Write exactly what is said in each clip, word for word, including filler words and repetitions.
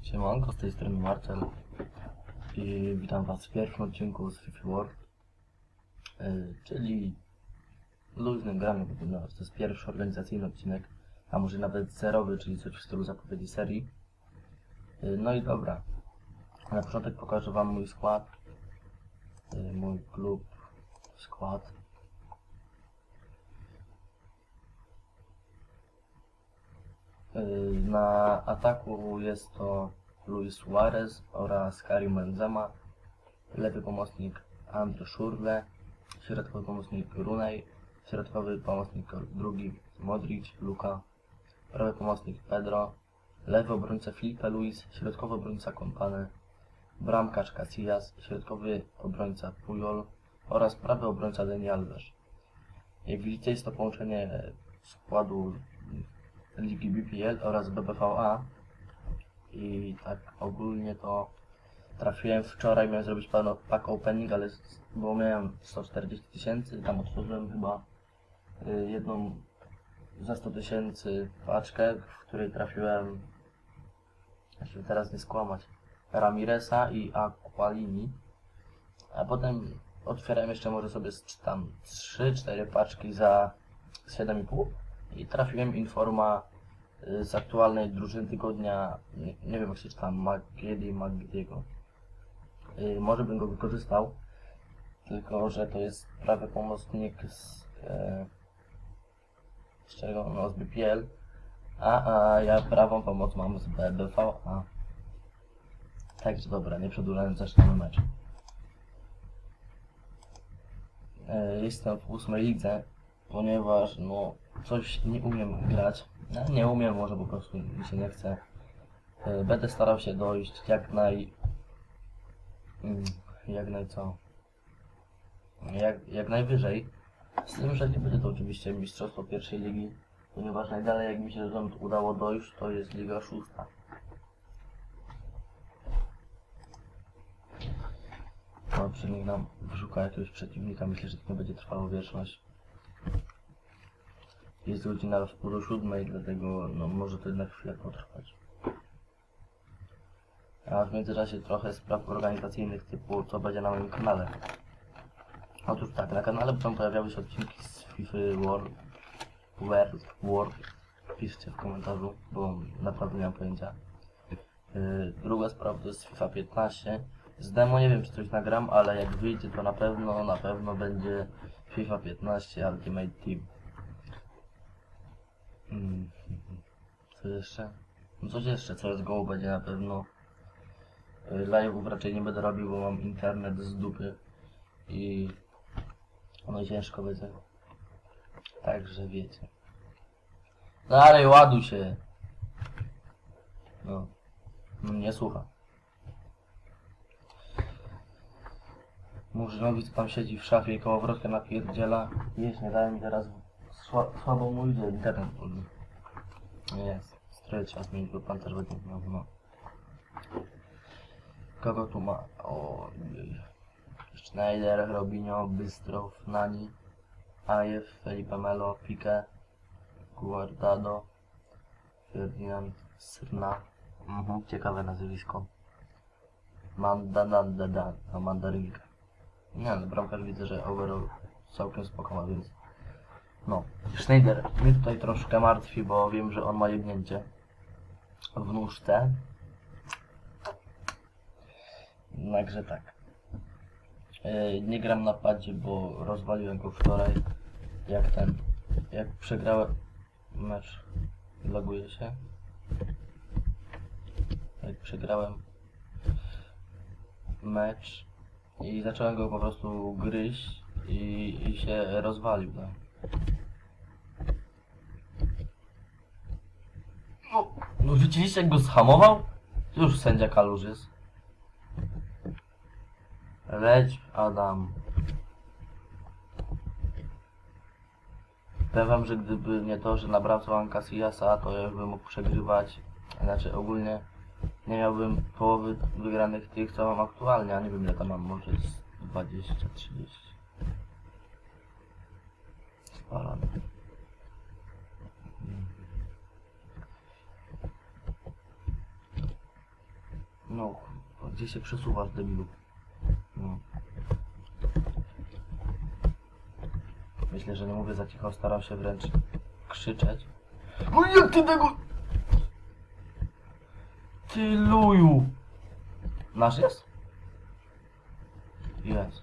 Siemanko, z tej strony Marcel i witam Was w pierwszym odcinku z FIFA World, yy, czyli luźnym gramy, no, to jest pierwszy organizacyjny odcinek, a może nawet zerowy, czyli coś w stylu zapowiedzi serii. Yy, no i dobra, na początek pokażę Wam mój skład, yy, mój klub, skład. Yy, na ataku jest to Luis Suarez oraz Karim Benzema, lewy pomocnik Andre Schurrle, środkowy pomocnik Rooney, środkowy pomocnik drugi Modric, Luka, prawy pomocnik Pedro, lewy obrońca Filipe Luis, środkowy obrońca Kompany, bramkarz Casillas, środkowy obrońca Puyol oraz prawy obrońca Dani Alves. Jak widzicie, jest to połączenie składu Ligi B P L oraz B B V A i tak ogólnie to trafiłem wczoraj, miałem zrobić pack opening, ale bo miałem sto czterdzieści tysięcy, tam otworzyłem chyba jedną za sto tysięcy paczkę, w której trafiłem, jeśli teraz nie skłamać, Ramiresa i Aqualini, a potem otwierałem jeszcze może sobie tam trzy cztery paczki za siedem i pół i trafiłem Informa z aktualnej drużyny tygodnia, nie, nie wiem jak się czytam, Magedi, Magdiego. Yy, może bym go wykorzystał, tylko że to jest prawy pomocnik z, e, z czego? No z B P L, a, a ja prawą pomoc mam z B B V A. Także dobra, nie przedłużając, zaczynamy mecz. Yy, jestem w ósmej lidze, ponieważ no coś nie umiem grać. No, nie umiem, może po prostu mi się nie chce. Yy, będę starał się dojść jak naj... Yy, jak naj co? Jak, jak najwyżej. Z tym, że nie będzie to oczywiście mistrzostwo pierwszej ligi, ponieważ najdalej jak mi się dotąd udało dojść, to jest Liga szósta. No, przynajmniej nam wyszuka jakiegoś przeciwnika, myślę, że to nie będzie trwało wieczność. Jest godzina w pół do siódmej, dlatego no, może to jednak chwilę potrwać. A w międzyczasie trochę spraw organizacyjnych typu co będzie na moim kanale. Otóż tak, na kanale będą pojawiały się odcinki z FIFA World, World, World. Piszcie w komentarzu, bo naprawdę nie mam pojęcia. Yy, druga sprawa to jest FIFA piętnaście. Z demo nie wiem czy coś nagram, ale jak wyjdzie to na pewno, na pewno będzie FIFA piętnaście Ultimate Team. Hmm. Co jeszcze? No coś jeszcze, co jest go będzie na pewno. Yy, live'ów raczej nie będę robił, bo mam internet z dupy i no ciężko będzie. Także wiecie. Dalej ładuj się. No. Nie słucha. Murzynowic tam siedzi w szafie i kołowrotkę napierdziela. Jeść nie daje mi teraz sła, słabo mu idzie internet. Jest. Stroje trzeba zmienić, bo pan też będzie miał. No. Kogo tu ma? Ojej. Schneider, Robinho, Bystrow, Nani, Ajew, Felipe Melo, Pique, Guardado, Ferdinand, Srna. Mhm, ciekawe nazwisko. Mandadadada, no mandarynka. Nie no, bramkarz widzę, że overall całkiem spoko ma, więc... No, Schneider mnie tutaj troszkę martwi, bo wiem, że on ma jebnięcie w nóżce. Także tak. Yy, nie gram na padzie, bo rozwaliłem go wczoraj. Jak ten... Jak przegrałem mecz... Loguje się. Jak przegrałem mecz i zacząłem go po prostu gryźć i, i się rozwalił. Tak? No, no widzieliście jak go zhamował? Już sędzia Kalużys. Leć Adam. Powiem wam, że gdyby nie to, że na bramce mam Casillasa, to ja bym mógł przegrywać. Znaczy ogólnie nie miałbym połowy wygranych tych, co mam aktualnie, a nie wiem ile tam mam, może z dwadzieścia trzydzieści. Spalony. No, gdzie się przesuwasz, debilu? No. Myślę, że nie mówię za cicho, staram się wręcz krzyczeć. No jak ty tego... Ty luju! Nasz jest? Jest.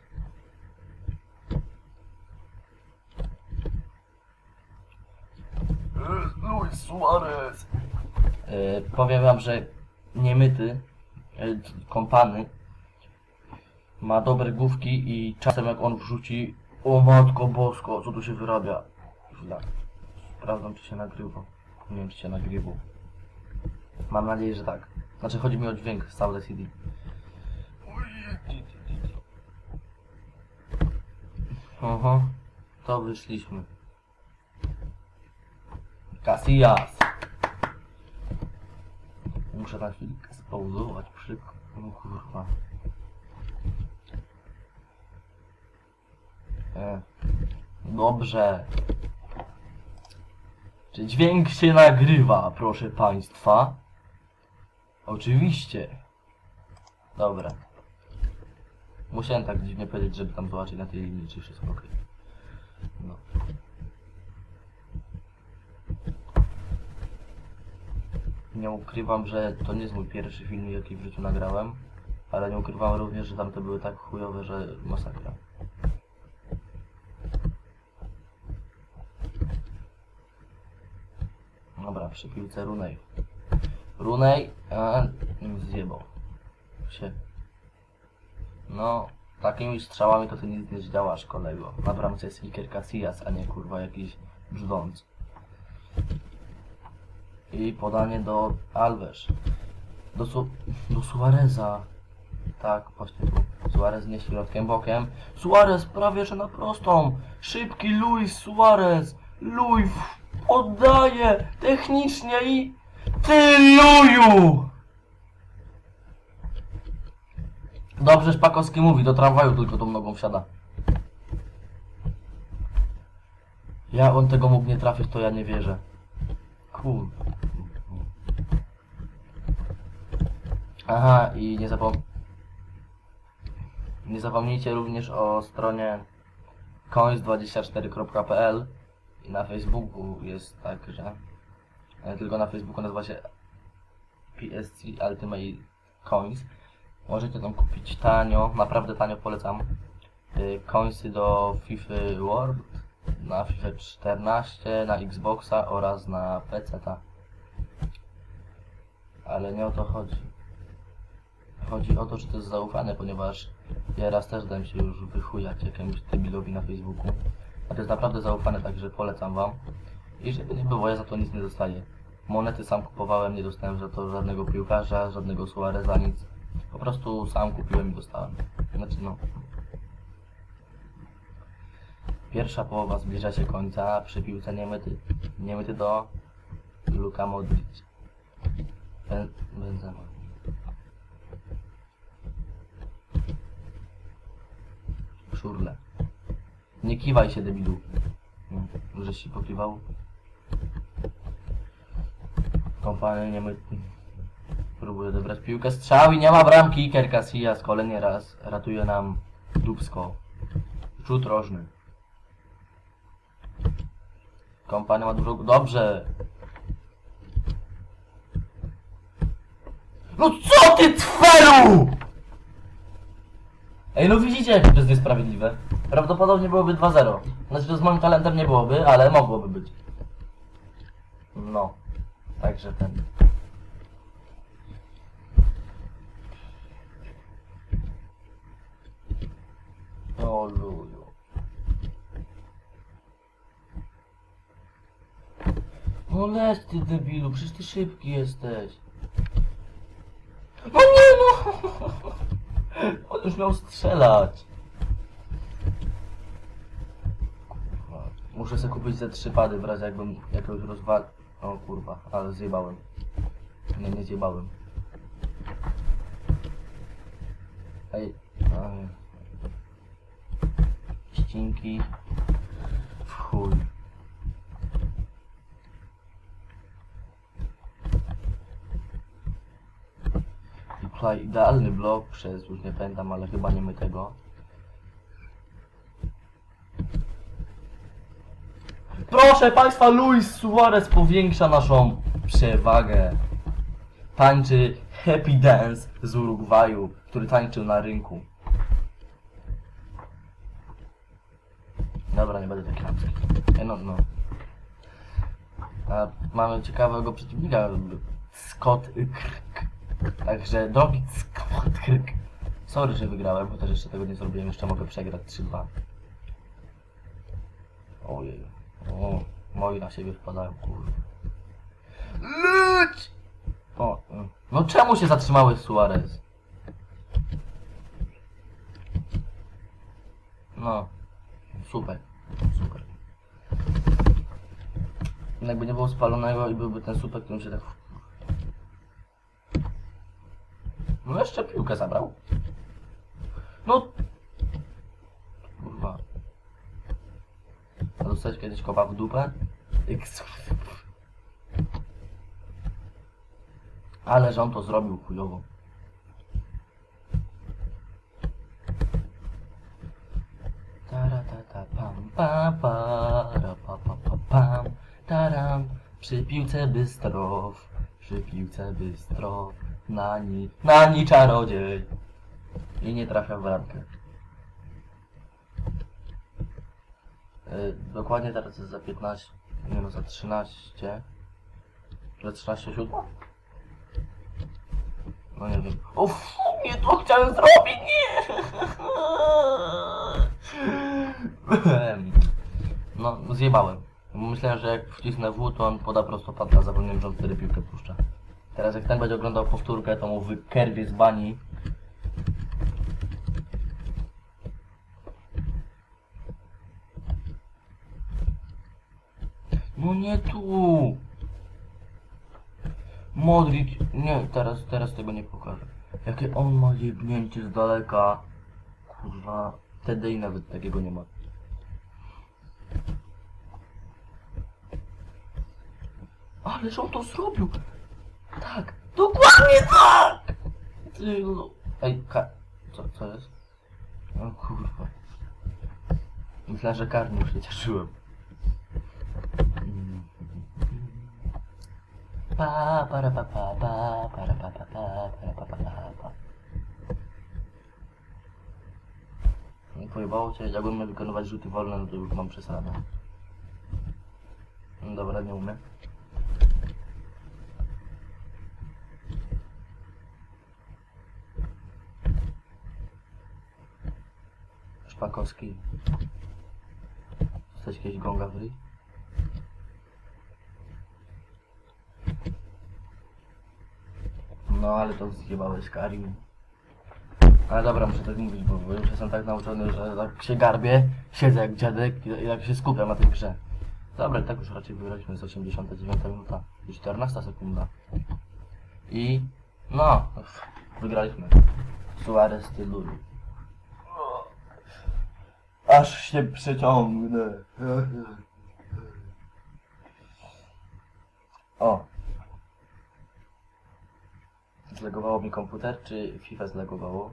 Luis Suarez! Yy, powiem wam, że niemyty, yy, kąpany, ma dobre główki i czasem jak on wrzuci, o matko bosko, co tu się wyrabia? Źle. Sprawdzam, czy się nagrywa. Nie wiem, czy się nagrywa. Mam nadzieję, że tak. Znaczy, chodzi mi o dźwięk z Sound C D. Oho, to wyszliśmy. Casillas. Muszę na chwilkę spauzować przy... No kurwa. E. Dobrze. Czy dźwięk się nagrywa, proszę państwa? Oczywiście. Dobra. Musiałem tak dziwnie powiedzieć, żeby tam zobaczyć na tej linii, czy wszystko ok. No. Nie ukrywam, że to nie jest mój pierwszy film, jaki w życiu nagrałem, ale nie ukrywam również, że tamte były tak chujowe, że masakra. Dobra, przy piłce Runej. Runej, a zjebał się. No, takimi strzałami to ty nic nie zdziałasz, kolego. Na bramce jest Iker Casillas, a nie kurwa jakiś brzdąc. I podanie do Alves. Do, Su do Suareza. Tak, właśnie tu. Suarez nie środkiem, bokiem. Suarez prawie że na prostą. Szybki Luis Suarez. Luis oddaje technicznie i... Ty luju! Dobrze Szpakowski mówi, do tramwaju tylko tą nogą wsiada. Ja on tego mógł nie trafić, to ja nie wierzę. Cool. Aha, i nie zapom... Nie zapomnijcie również o stronie coins dwadzieścia cztery kropka p l i na Facebooku jest tak, że... Tylko na Facebooku nazywa się P S C Ultimate Coins. Możecie tam kupić tanio, naprawdę tanio polecam. Coinsy do FIFA World, na FIFA czternaście, na Xboxa oraz na P C ta. Ale nie o to chodzi. Chodzi o to, że to jest zaufane, ponieważ ja raz też dałem się już wychujać jakiemuś debilowi na Facebooku. A to jest naprawdę zaufane, także polecam wam. I żeby nie było, ja za to nic nie dostaję. Monety sam kupowałem, nie dostałem za to żadnego piłkarza, żadnego Suareza, nic. Po prostu sam kupiłem i dostałem. Znaczy no... Pierwsza połowa zbliża się końca, przy piłce niemyty. Niemyty do Luka Modric. Ben, Benzema. Szurle. Nie kiwaj się, debilu. No, żeś się pokiwał. Kompany niemyty. Próbuję odebrać piłkę. Strzał i nie ma bramki. Iker Casillas kolejny raz ratuje nam dupsko. Rzut rożny. Kompany ma dużo... Dobrze! No co ty tferu! Ej, no widzicie, jak to jest niesprawiedliwe. Prawdopodobnie byłoby dwa zero. Znaczy, że z moim talentem nie byłoby, ale mogłoby być. No. Także ten... O luju. No leć ty debilu, przecież ty szybki jesteś. No nie no! On już miał strzelać. Kurwa. Muszę sobie kupić ze trzy pady w razie jakbym jakiegoś rozwal... O kurwa, ale zjebałem. Nie, nie zjebałem. Ej, ej. Ścinki. W chuj. tutaj idealny blok przez, już nie pamiętam, ale chyba nie my tego. Proszę Państwa, Luis Suarez powiększa naszą przewagę. Tańczy Happy Dance z Urugwaju, który tańczył na rynku. Dobra, nie będę taki chamski. No, no. A mamy ciekawego przeciwnika. Scott Krk. Także drogi Scott Krk. Sorry, że wygrałem, chociaż jeszcze tego nie zrobiłem. Jeszcze mogę przegrać trzy dwa. Ojej. O, moi na siebie wpadają, kurde. Ludź! O, no czemu się zatrzymałeś, Suarez? No, super, super. Jakby nie było spalonego i byłby ten super, którym się tak... No jeszcze piłkę zabrał. No... Kurwa. A dostałeś kiedyś kopa w dupę? Ale że on to zrobił chujowo. Taratata pam pam para pa pa pa pam taram. Przy piłce Bystrow, przy piłce Bystrow, nani, nani czarodziej. I nie trafia w ramkę. Yy, dokładnie teraz jest za piętnaście, nie no za trzynaście. Za trzynaście siódma? No nie wiem. Uff, nie to chciałem zrobić, nie! No, zjebałem. Myślałem, że jak wcisnę W, to on poda prostopadle, a zapomniałem, że on wtedy piłkę puszcza. Teraz jak ten będzie oglądał powtórkę, to mu wykerwie z bani. No nie tu! Modric, nie, teraz, teraz tego nie pokażę. Jakie on ma jebnięcie z daleka. Kurwa, T D I nawet takiego nie ma. Ależ on to zrobił! Tak, dokładnie tak! Ty, no. Ej, ka... Co, co jest? O kurwa. Myślałem, że karny, już się cieszyłem. Pa para pa pa pa para pa pa pa para pa pa pa. Nie pojebało cię, jak on miał wykonywać rzuty wolne, no to już mam przesradę. No dobra, nie umiem. Szpakowski. Chcesz jakiegoś gonga w ryj? No ale to zjebałeś, Karim. Ale dobra, muszę tak mówić, bo, bo już jestem tak nauczony, że tak się garbię, siedzę jak dziadek i, i jak się skupiam na tej grze. Dobra, tak już raczej wygraliśmy z osiemdziesiąta dziewiąta minuta i czternasta sekunda. I no, wygraliśmy. Suarez tylu. Aż się przeciągnę. O. Zlegowało mi komputer, czy FIFA zlegowało?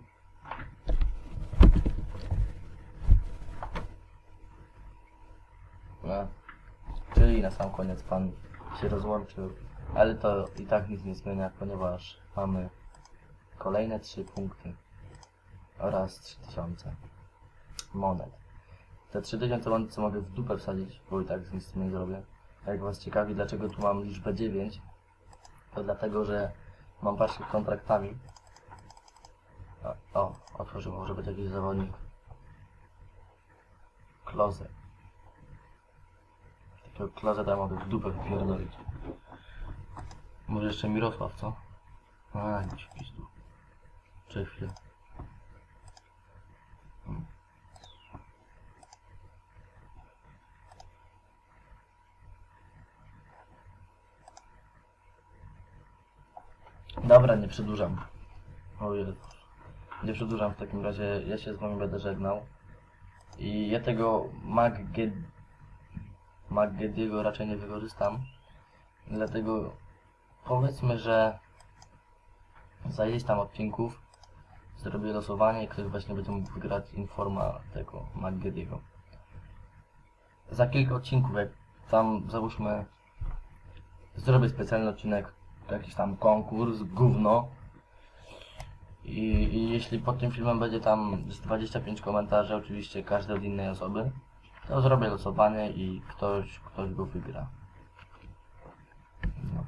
No. Czyli na sam koniec pan się rozłączył. Ale to i tak nic nie zmienia, ponieważ mamy kolejne trzy punkty. Oraz trzy tysiące monet. Te trzy tysiące monet co mogę w dupę wsadzić, bo i tak nic z tym nie zrobię. Jak was ciekawi, dlaczego tu mam liczbę dziewięć, to dlatego, że mam paczkę kontraktami. O, o, otworzyłem, może być jakiś zawodnik. Klozet. Takiego klozeta mogę w dupę wypierdolić. Może jeszcze Mirosław, co? A, nie się pizdu. Czekaj chwilę. Hmm. Dobra, nie przedłużam. O Jezu. Nie przedłużam w takim razie, ja się z wami będę żegnał. I ja tego Magged... Maggediego raczej nie wykorzystam. Dlatego powiedzmy, że za ileś tam odcinków zrobię losowanie i ktoś właśnie będzie mógł wygrać Informa tego McGee'ego. Za kilka odcinków, jak tam załóżmy zrobię specjalny odcinek, jakiś tam konkurs, gówno i, i jeśli pod tym filmem będzie tam z dwadzieścia pięć komentarzy, oczywiście każdy od innej osoby, to zrobię losowanie i ktoś, ktoś go wygra. No.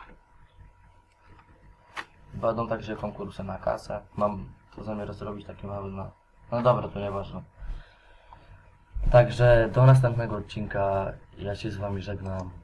Będą także konkursy na kasę. Mam to zamiar zrobić taki mały na... No dobra, to nieważne. Także do następnego odcinka. Ja się z wami żegnam.